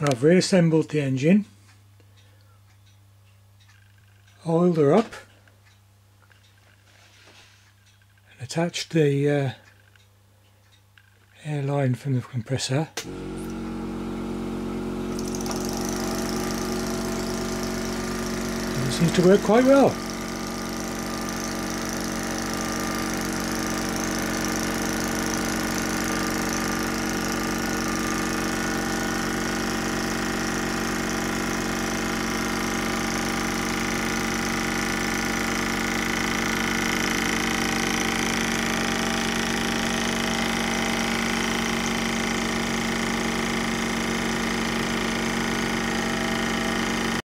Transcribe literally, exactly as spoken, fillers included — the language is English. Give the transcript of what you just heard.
I've reassembled the engine, oiled her up and attached the uh, air line from the compressor. And it seems to work quite well.